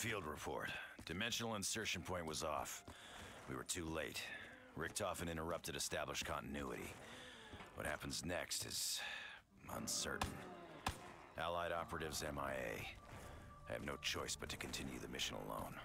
Field report. Dimensional insertion point was off. We were too late. Richtofen interrupted established continuity. What happens next is uncertain. Allied operatives MIA. I have no choice but to continue the mission alone.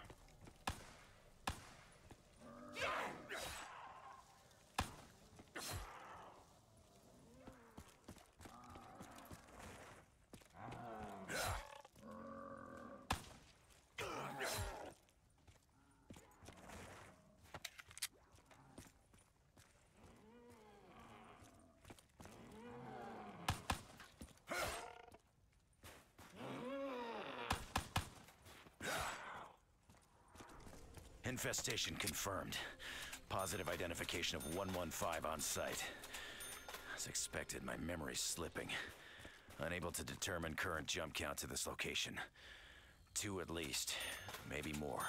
Infestation confirmed. Positive identification of 115 on site. As expected, my memory's slipping. Unable to determine current jump count to this location. 2 at least, maybe more.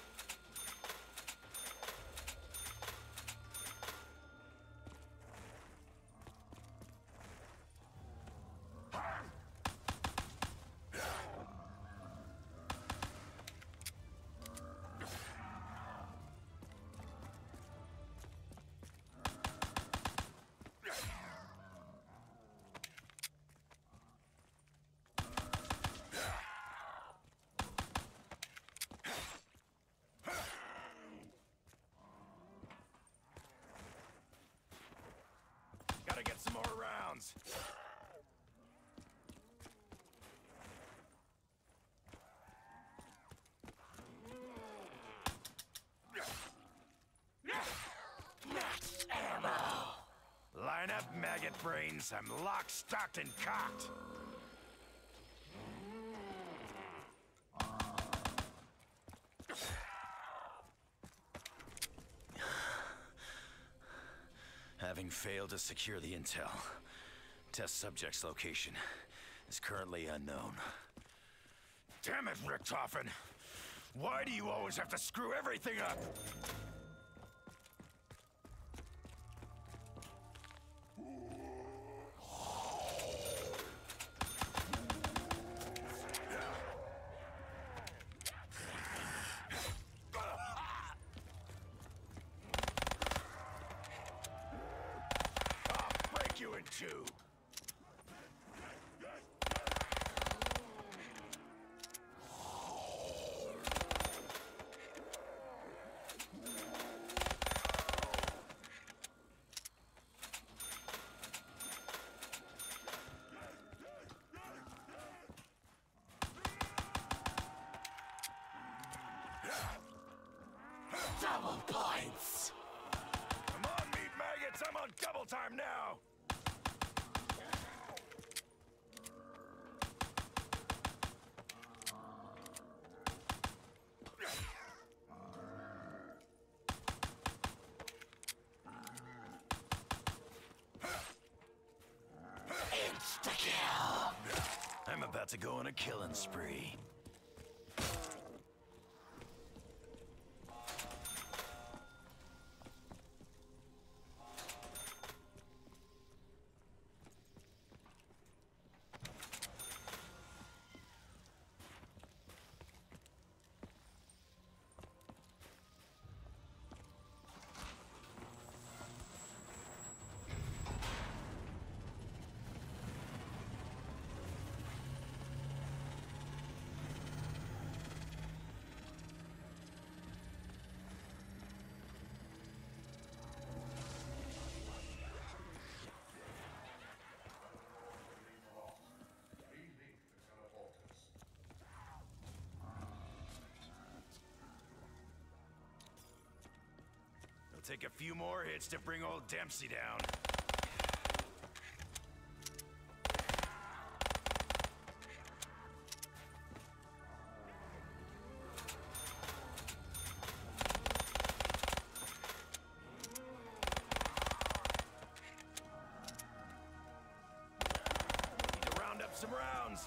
Gotta get some more rounds. Max ammo. Line up, maggot brains. I'm locked, stocked, and cocked. Having failed to secure the intel, test subject's location is currently unknown. Damn it, Richtofen! Why do you always have to screw everything up? You in two. Double points. Come on, meat maggots. I'm on double time now. Insta-kill! I'm about to go on a killing spree. It'll take a few more hits to bring old Dempsey down. Need to round up some rounds.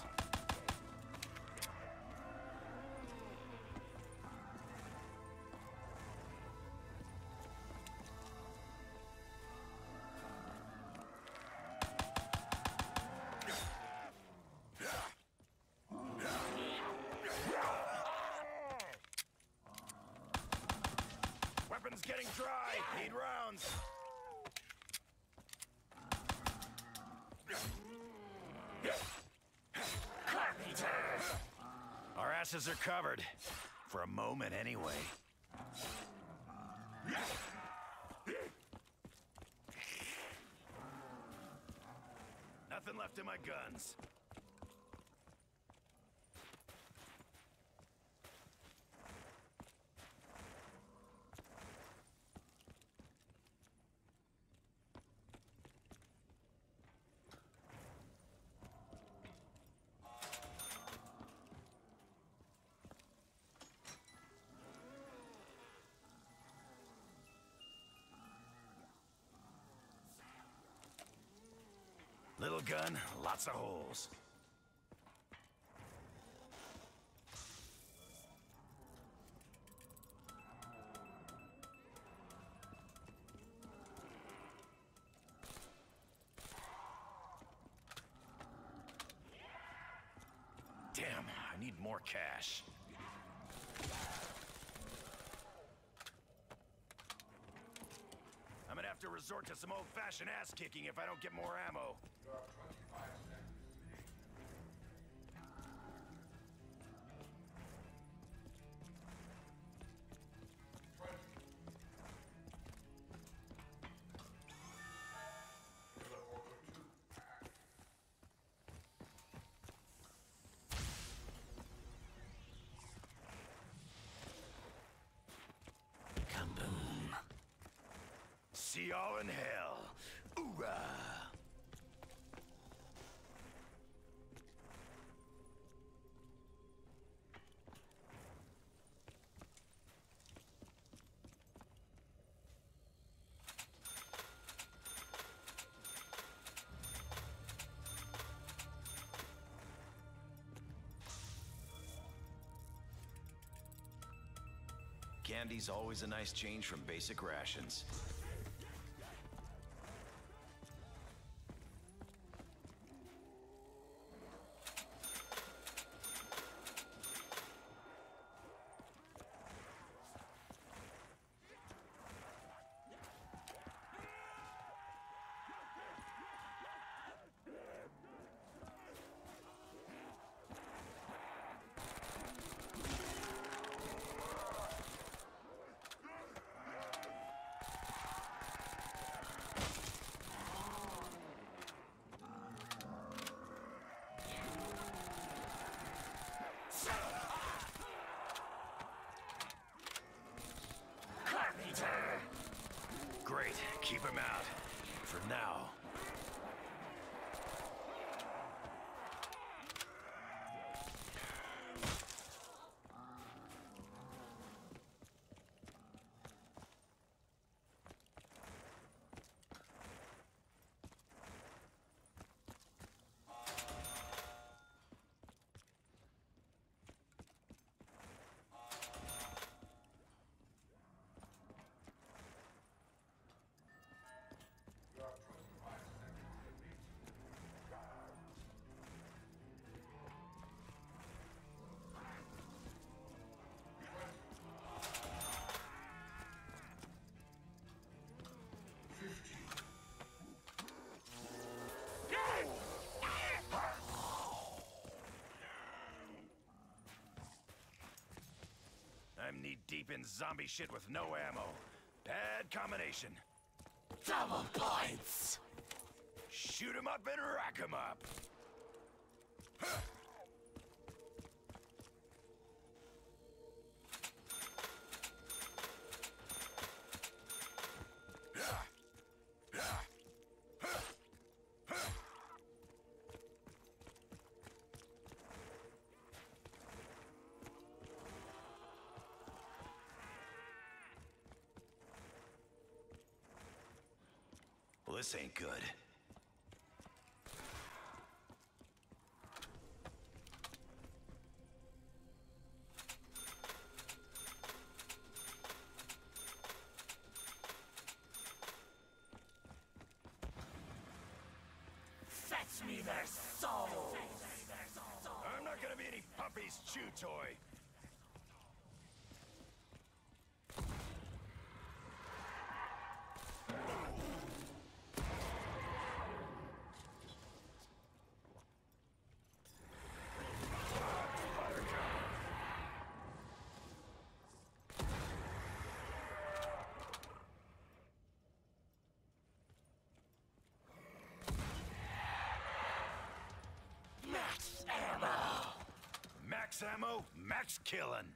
Need rounds. Our asses are covered. For a moment, anyway. Nothing left in my guns. Little gun, lots of holes. Damn, I need more cash. I'm gonna have to resort to some old-fashioned ass-kicking if I don't get more ammo. See y'all in hell. Oorah! Candy's always a nice change from basic rations. Great, keep him out. For now. I'm knee-deep in zombie shit with no ammo. Bad combination. Double points! Shoot 'em up and rack 'em up. Well, this ain't good. Fetch me their souls! I'm not gonna be any puppy's chew toy. Max ammo, max killing.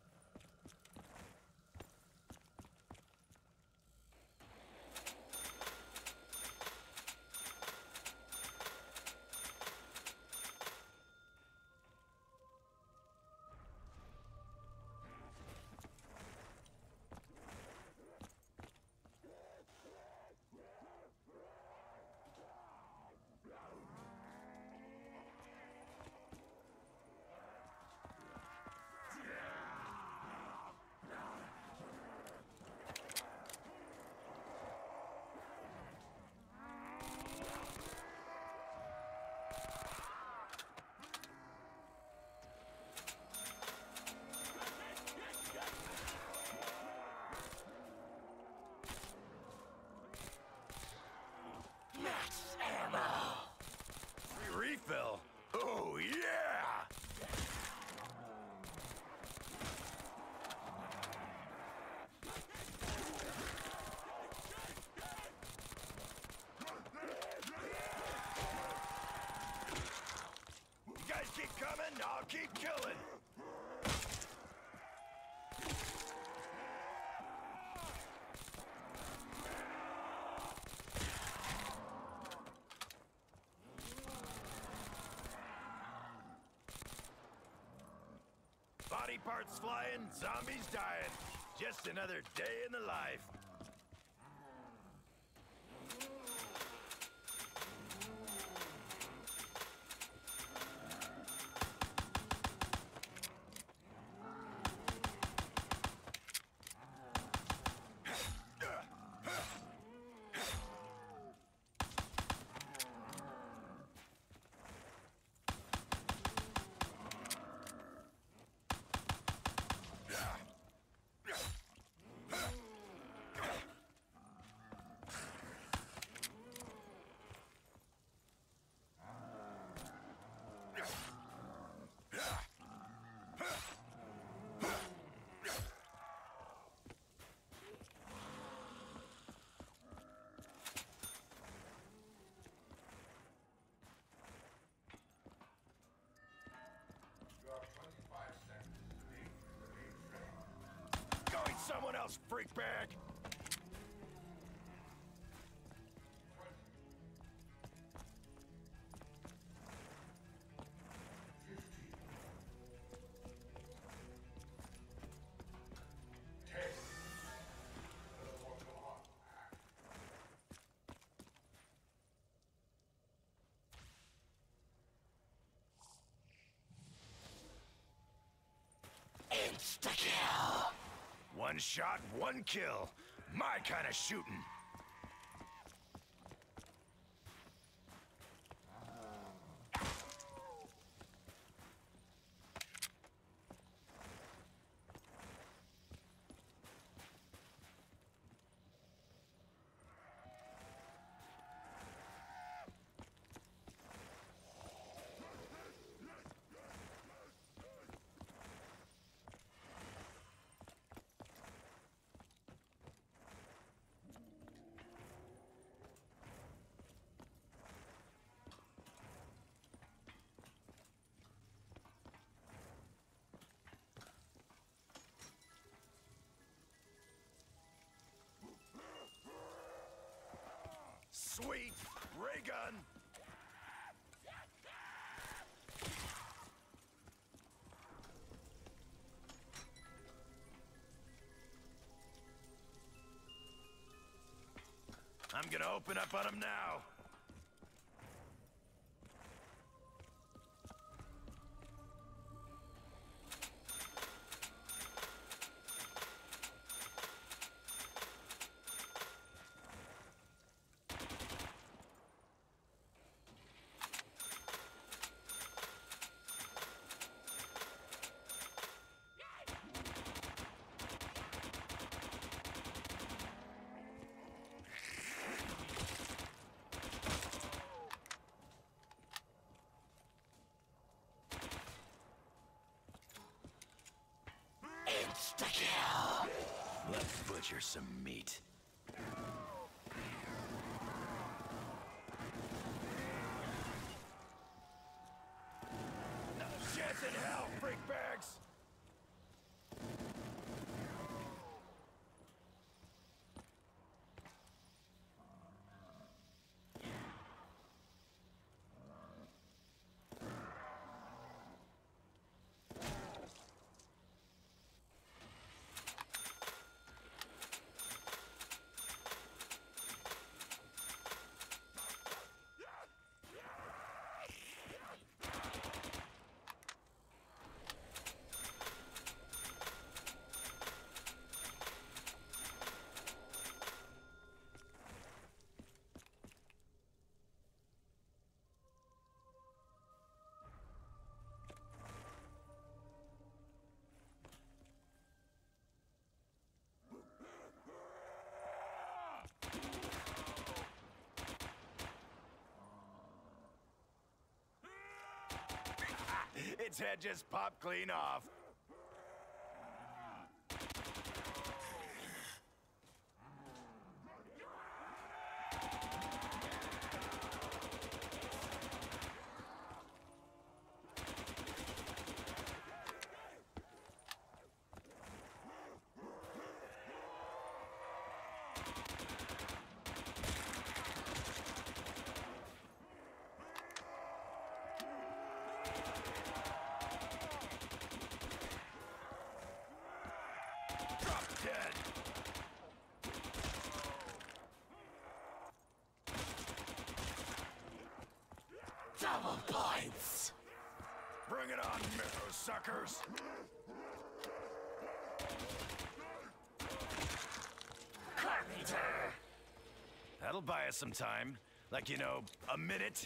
Max ammo. Free refill. Oh, yeah! You guys keep coming, I'll keep killing. Body parts flying, zombies dying. Just another day in the life. Going someone else, freak bag! Insta-kill. One shot, one kill. My kind of shooting. Sweet ray gun. I'm gonna open up on him now. Insta-kill. Let's butcher some meat. No chance in hell, freak bags! Its head just popped clean off. Dead. Double points. Bring it on, mytho suckers. Carpenter. That'll buy us some time. Like, you know, a minute.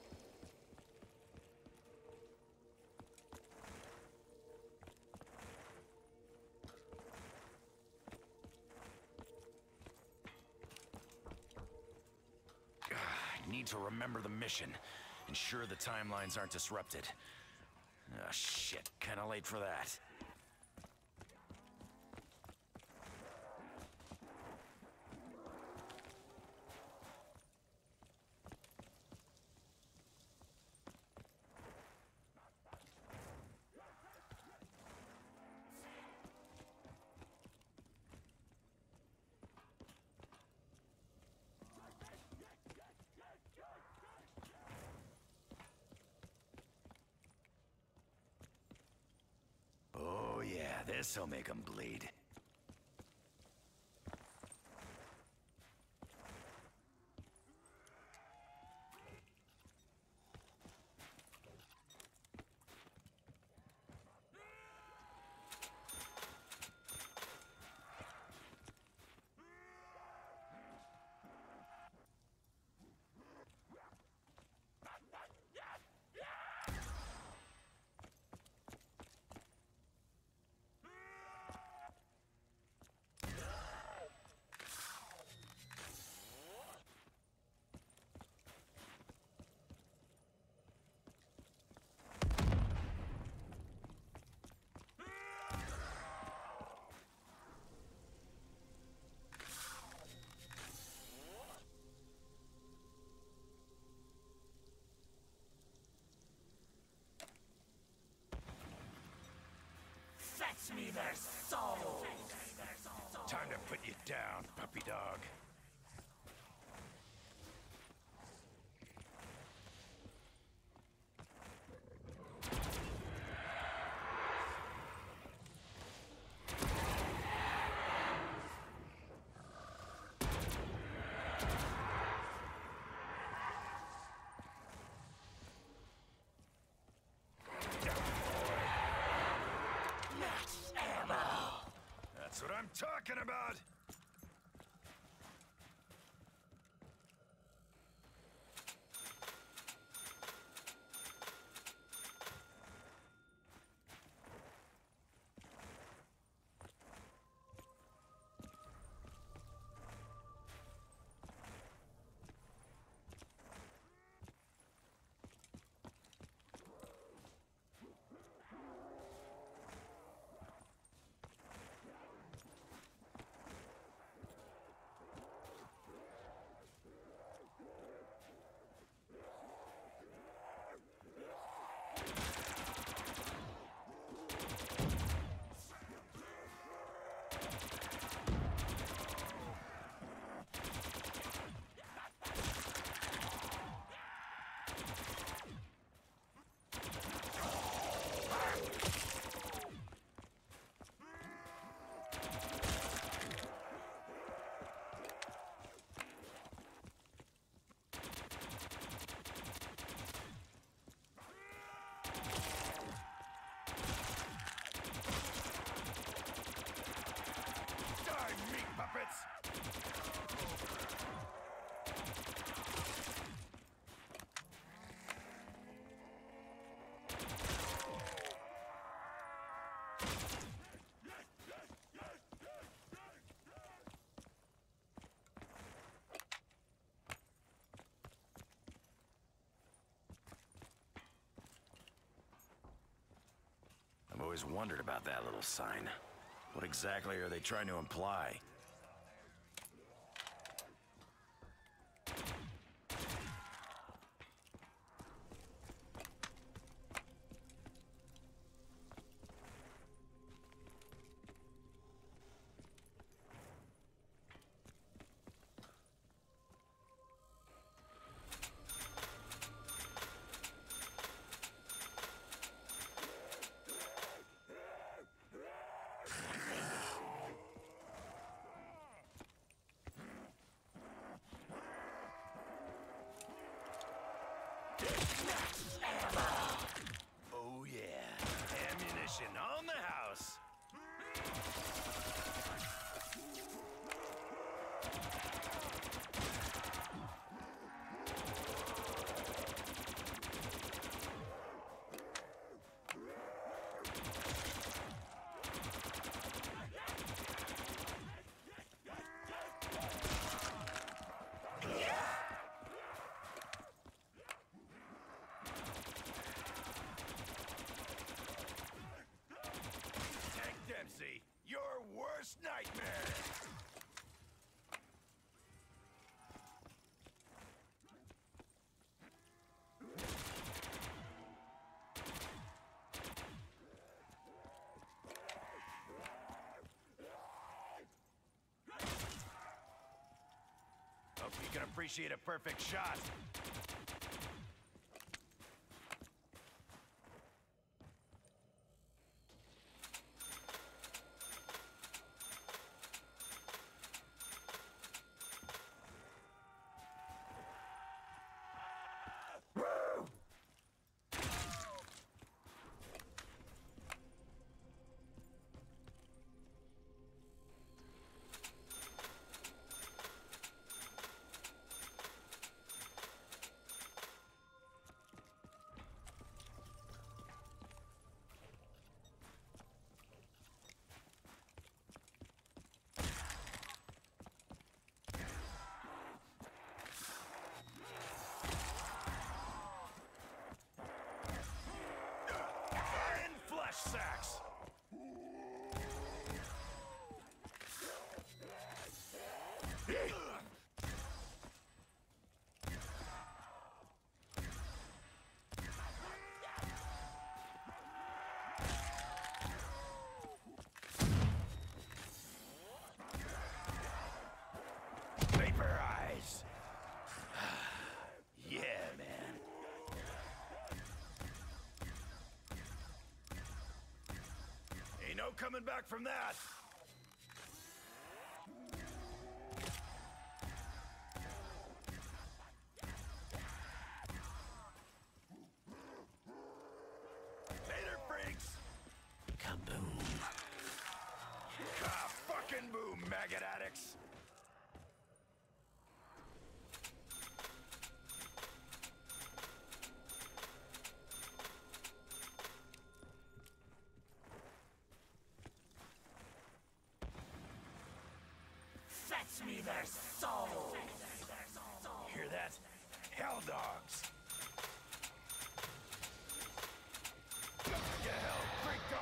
Need to remember the mission. Ensure the timelines aren't disrupted. Ah, shit. Kinda late for that. Oh yeah, this'll make 'em bleed. Fetch me their souls. Time to put you down, puppy dog. Max ammo. That's what I'm talking about! always wondered about that little sign. What exactly are they trying to imply? Oh yeah, ammunition on the house. Tank Dempsey, your worst nightmare! Hope you can appreciate a perfect shot. Sacks. Vaporize. Yeah, man. Ain't no coming back from that! Later, freaks! Kaboom. Ah, fucking boom, maggot addicts! Fetch me their souls! Hear that? Hell dogs! Get hell, freak dog!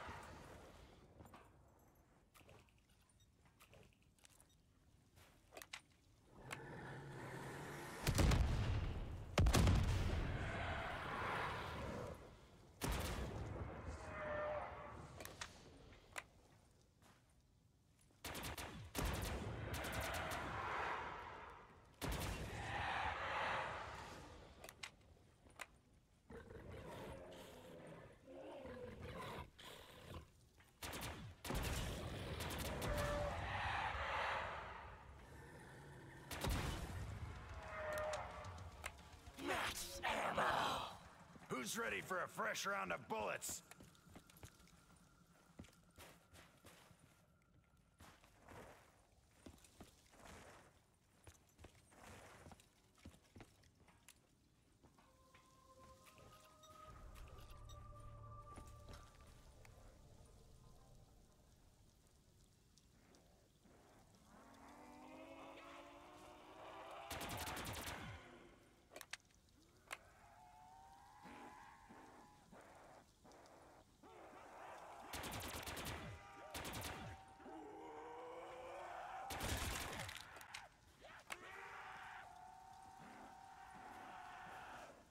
Max ammo! Who's ready for a fresh round of bullets?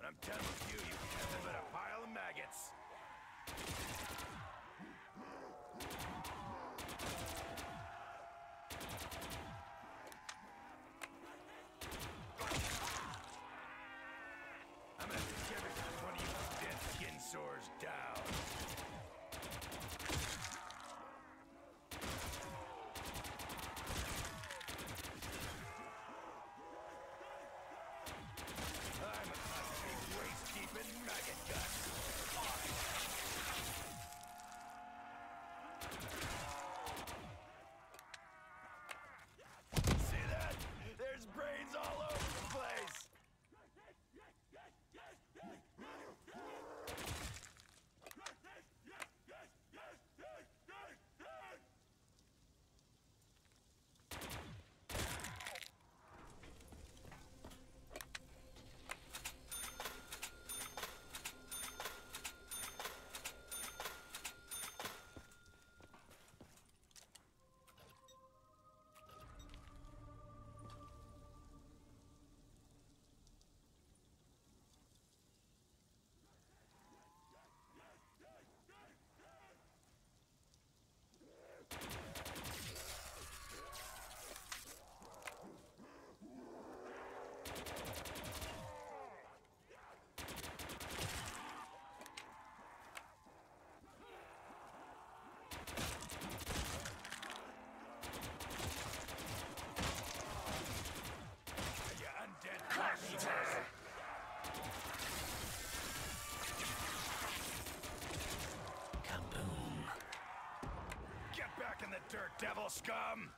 I'm done with you, you've nothing but a pile of maggots. I'm gonna take every one of you dead skin sores down. I'm a big waste-keeping maggot gun. See that? There's brains all over the place. Kaboom. Get back in the dirt, devil scum!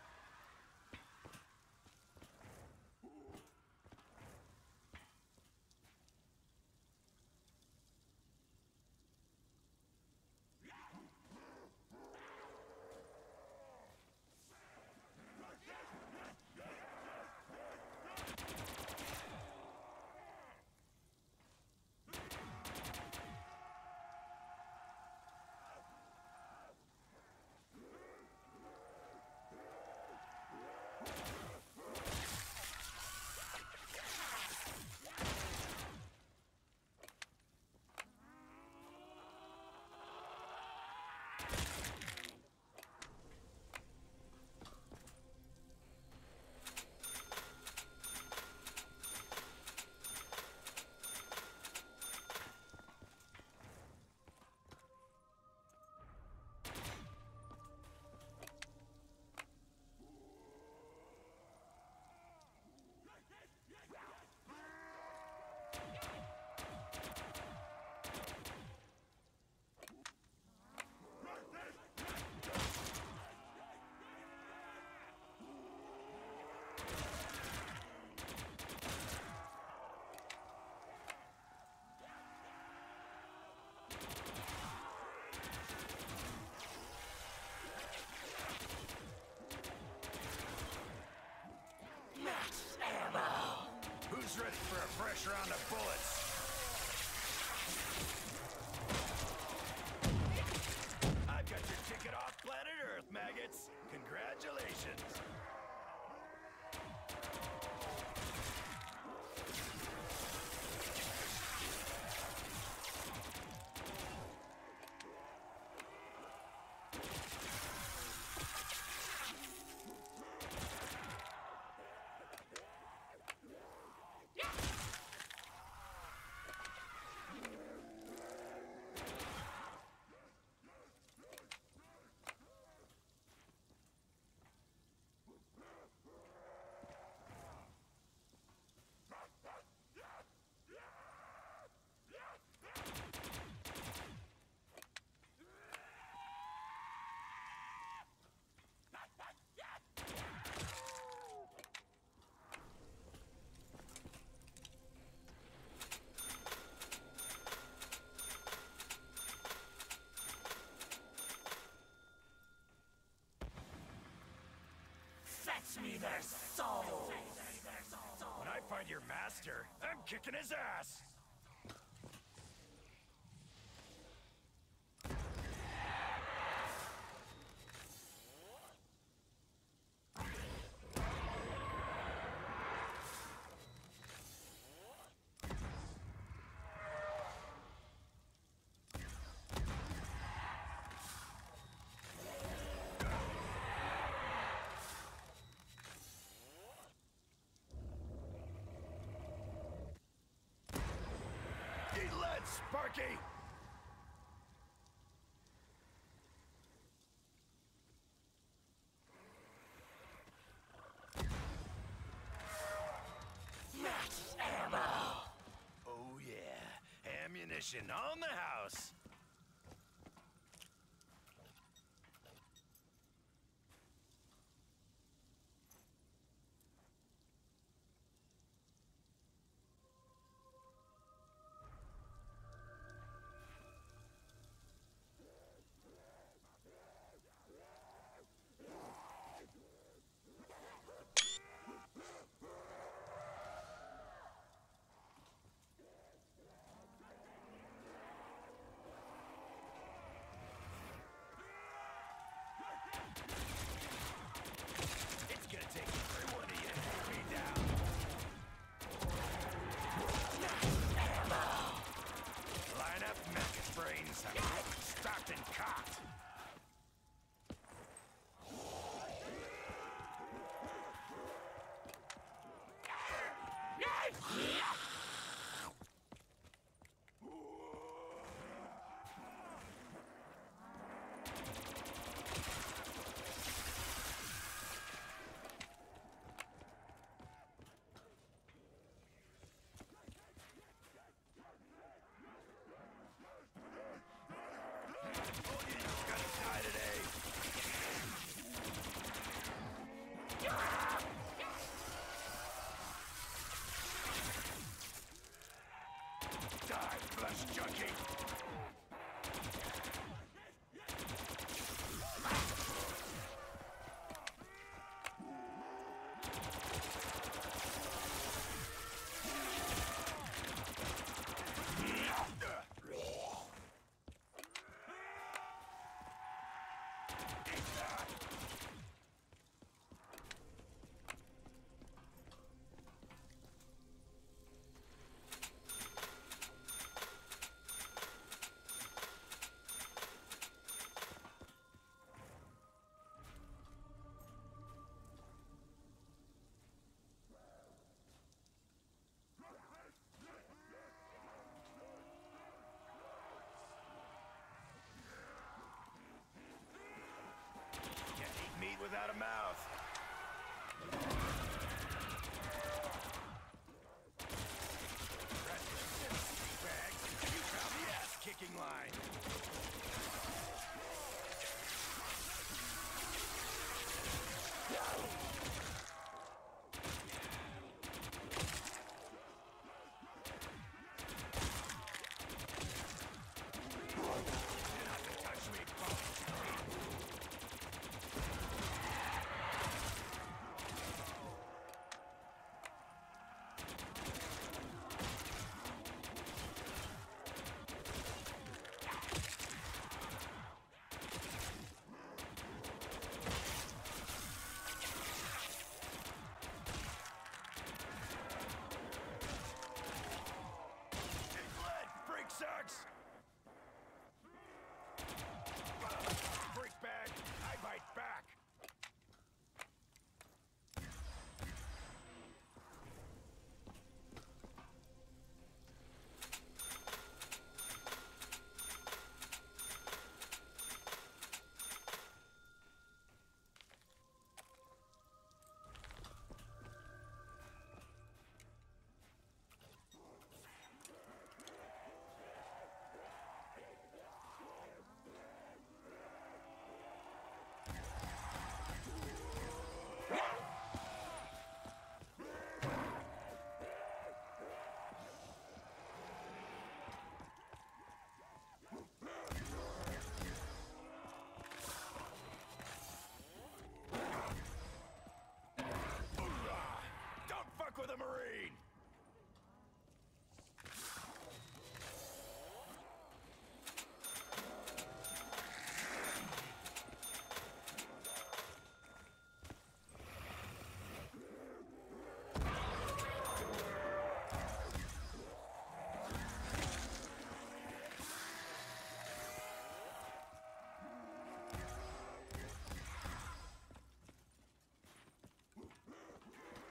Max ammo. Who's ready for a fresh round of bullets? I've got your ticket off planet Earth, maggots. Congratulations. Fetch me their souls. When I find your master, I'm kicking his ass. Sparky! Max ammo! Oh yeah, ammunition on the house! It's gonna take every one of you to take me down. Line up, Mecha's brains. I'm stocked and cocked. Die, flesh junkie! Can't eat meat without a mouth. Rest in peace, bags. You found the ass-kicking line. Not to touch me, punk. Big lead, freak sucks! Freak bag, I bite back! Hoorah! Don't fuck with a Marine!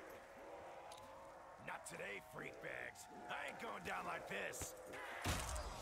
Not today, freak bags. I ain't going down like this.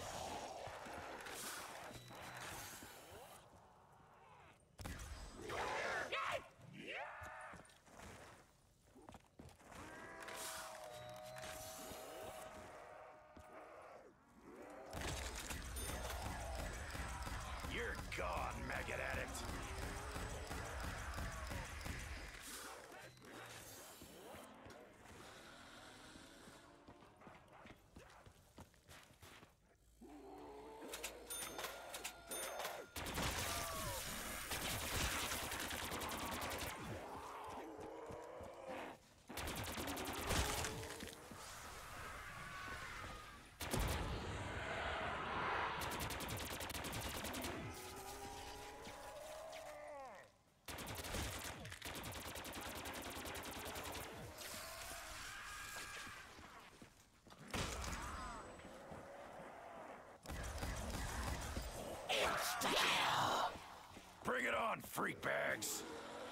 freak bags!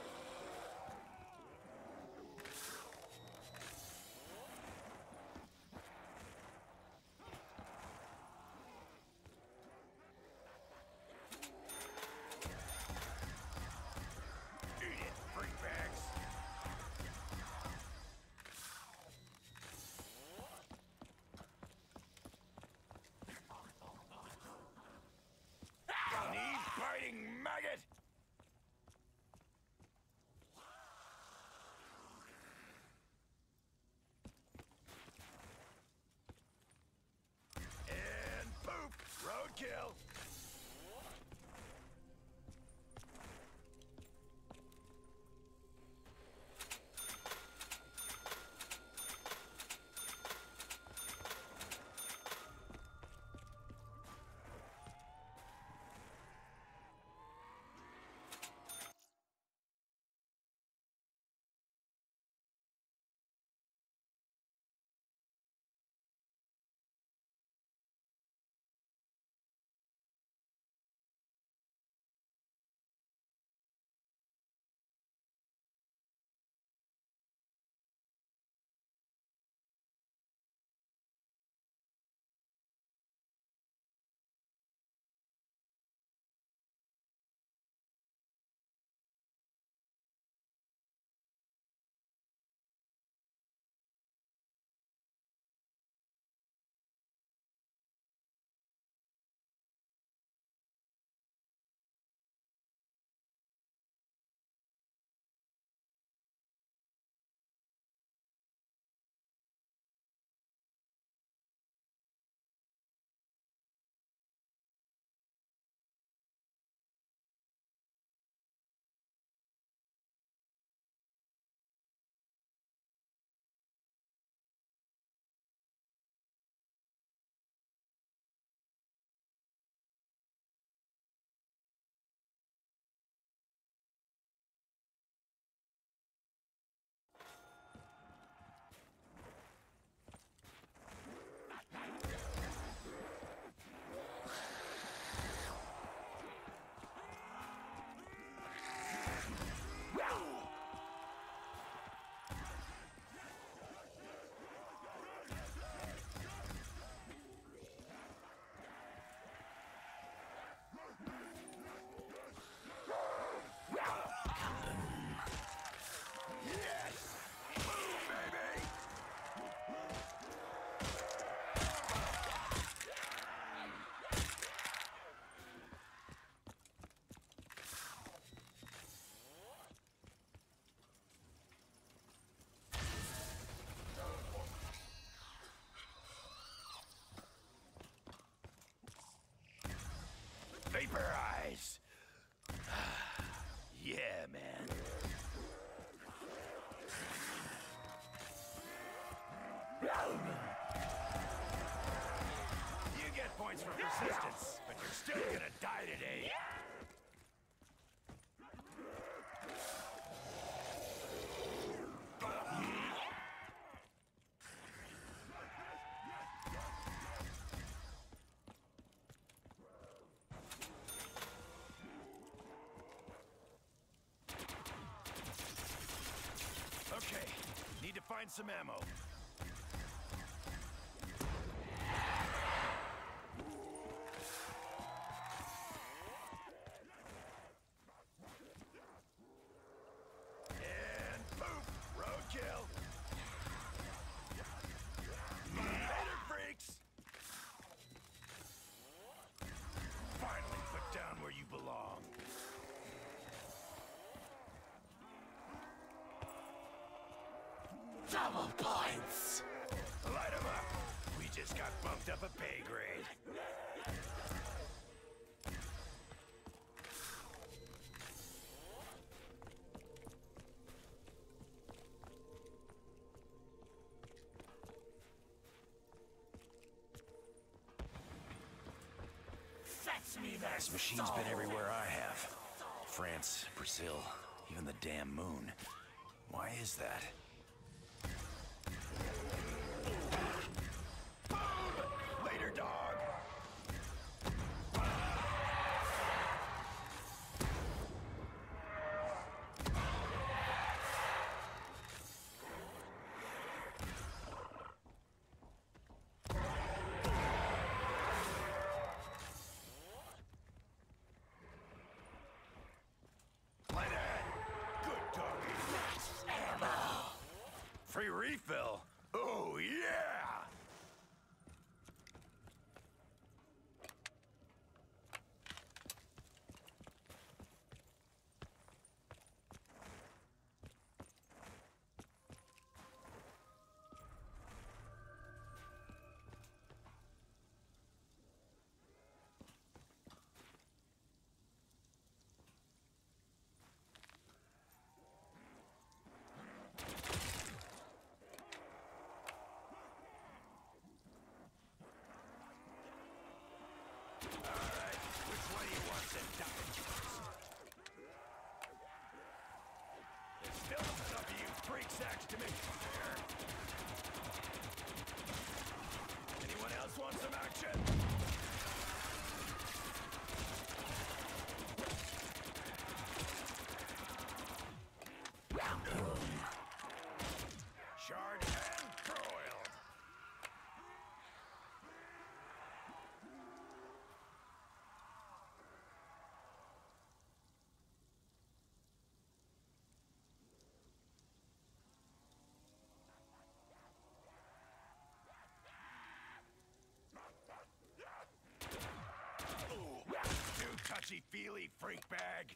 Maggot! And poop! Roadkill! Vaporize! Yeah, man. You get points for persistence, but you're still gonna die today. Okay, need to find some ammo. And poop! Roadkill! Later, freaks! Finally put down where you belong. Double points! Light 'em up! We just got bumped up a pay grade. Fetch me that This machine's been everywhere I have. France, Brazil, even the damn moon. Why is that? Later, dog! refill? Oh, yeah! Anyone else want some action? Charred and broiled. Too touchy-feely, freak bag.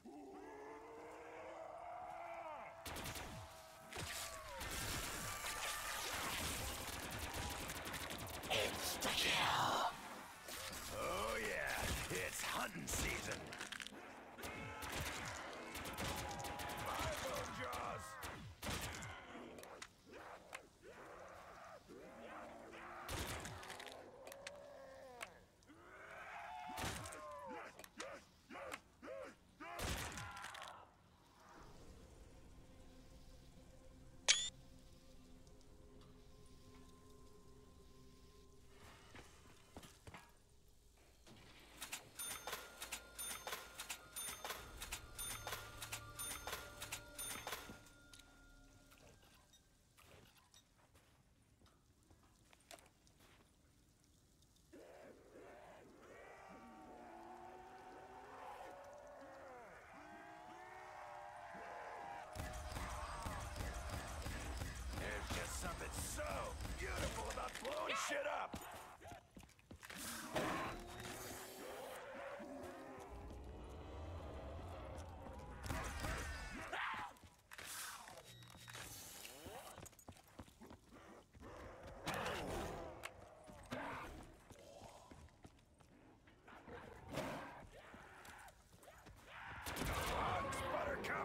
Insta-kill. Oh yeah, it's hunting season. Bye, Bonejaws. Something so beautiful about blowing shit up! Buttercup!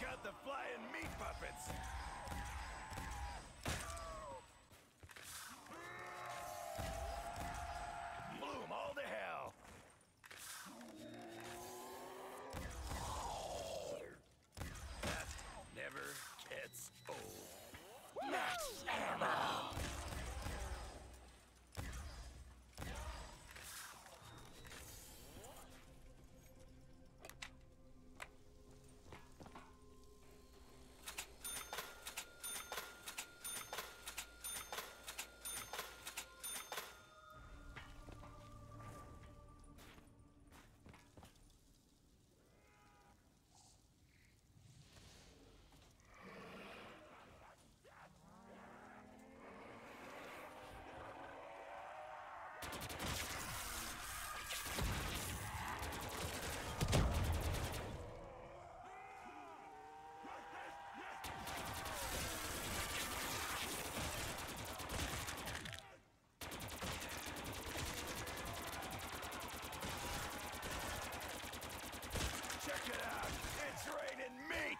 out the flying meat puppets! Bloom all to hell! That never gets old. Max ammo! Check it out! It's raining meat!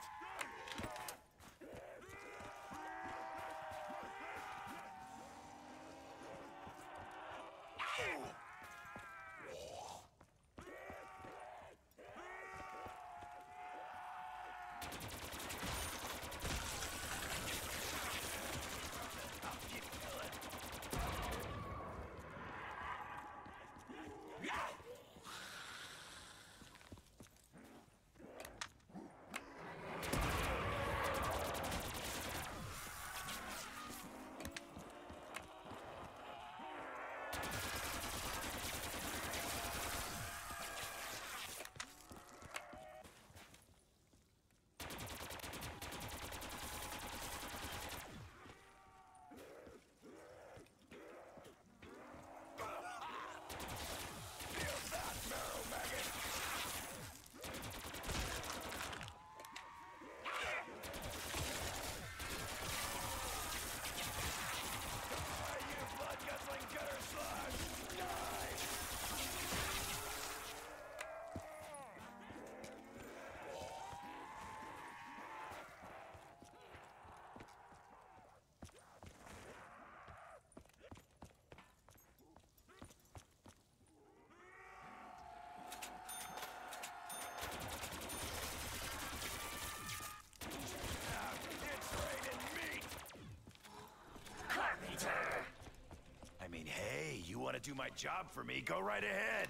I mean, hey, you want to do my job for me? Go right ahead.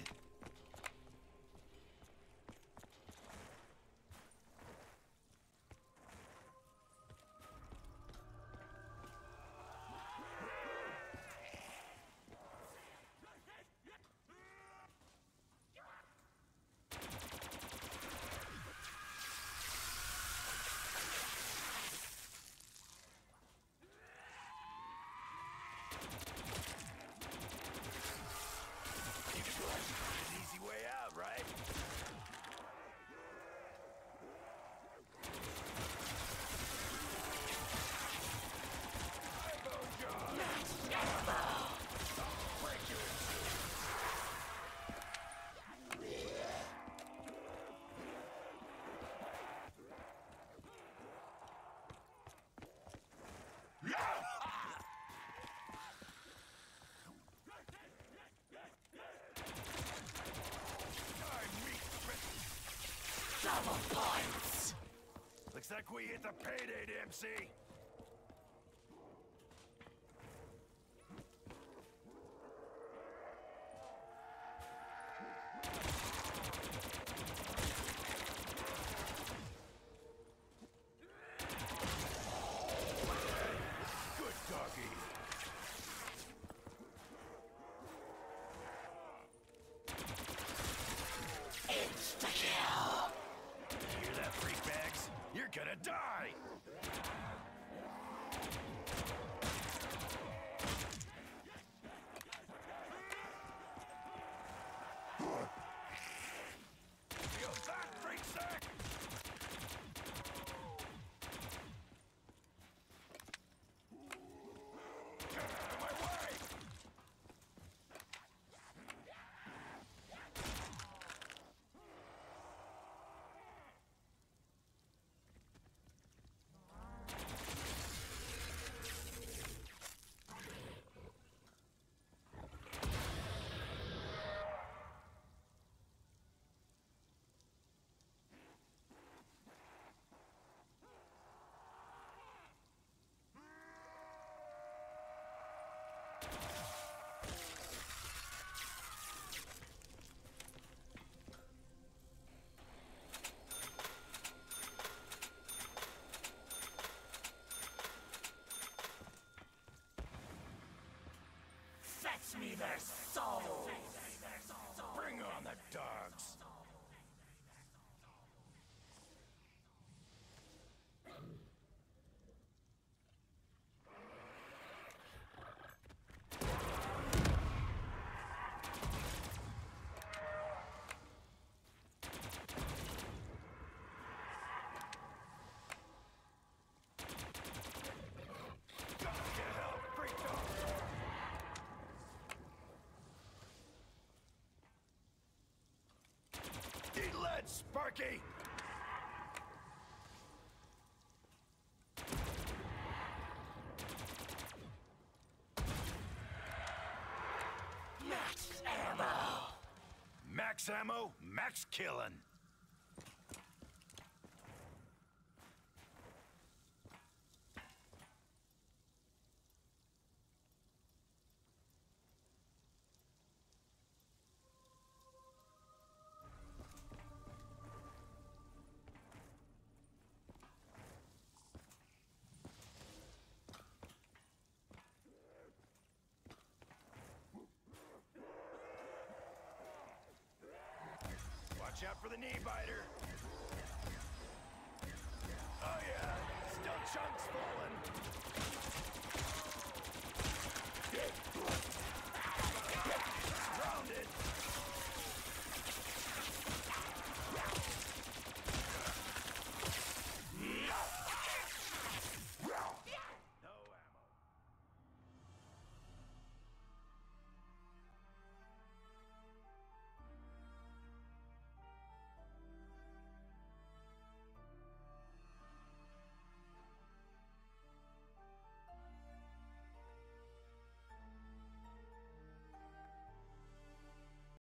An easy way out, right? Double points! Looks like we hit the payday, MC. Good doggy. Insta-kill! Hear that, freak bags? You're gonna die! rookie! Max ammo! Max ammo, max killing. Watch out for the knee biter. Oh yeah.